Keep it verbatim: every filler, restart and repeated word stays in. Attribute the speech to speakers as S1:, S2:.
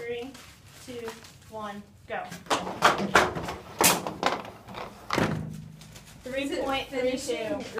S1: Three, two, one, go. Three point three two.